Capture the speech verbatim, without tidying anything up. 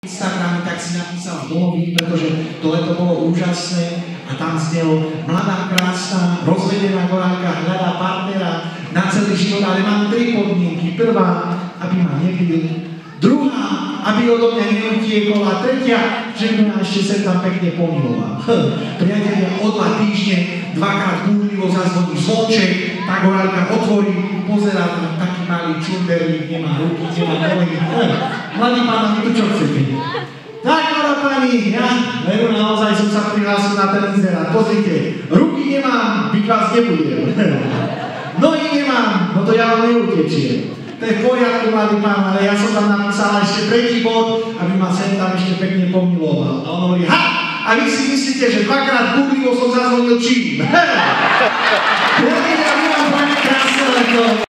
Instagrame, tak si napísal blogy, pretože to leto bolo úžasné a tam znel mladá, krásna, rozvedená gorálka, hľadá partnera na celý život, ale mám tri podmienky. Prvá, aby ma nebyl. Druhá, aby odo mňa neutiekol. A tretia, že by ma ešte sem tam pekne pomiloval. Priatelia, o dva týždne dvakrát búrlivo zazvoní zvonček, tá gorálka otvorí, pozerá na taký malý čunderlík, nemá ruky, nemá nohy. Mladý pán, vy tu čo chcete? Tak, mladá pani, ja, veru, naozaj som sa prihlásil na ten inzerát. Pozrite, ruky nemám, byť vás nebudem. Nohy nemám, no to ja vám neutečiem. To je v poriadku, mladý pán, ale ja som tam napísal ešte tretí bod, aby ma sem tam ešte pekne pomiloval. A on hovorí, ha! A vy si myslíte, že dvakrát búrlivo som zazvonil čím? Ja, ja, ja, ja, ja, ja, ja, ja, ja,